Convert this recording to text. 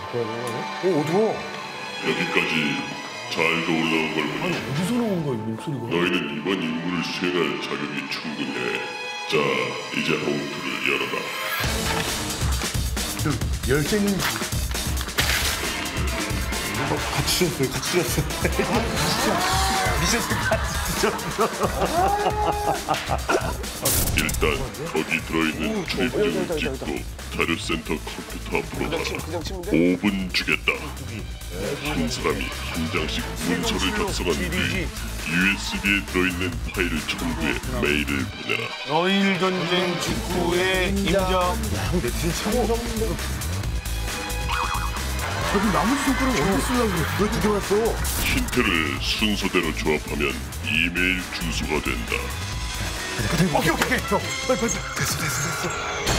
어두워. 여기까지 잘도 올라온 걸 보니 어디서 나온 거야, 이 목소리가? 너희는 이번 임무를 수행할 자격이 충분해. 자, 이제 봉투를 열어라. 열쇠는 같이 줬어요. 미션 같이 일단 거기 들어있는 출입증을 찍고 자료센터 컴퓨터 앞으로 가라. 5분 주겠다. 한 사람이 한 장씩 문서를 작성한 뒤 USB에 들어있는 파일을 첨부해 메일을 보내라. 러일 전쟁 직후에 임정. 내 뒤에 차고. 저기 나머지 손가락 어디 쓰려고 그래? 왜 두 개 왔어? 힌트를 순서대로 조합하면 이메일 주소가 된다. 오케이. 형, 빨리. 됐어.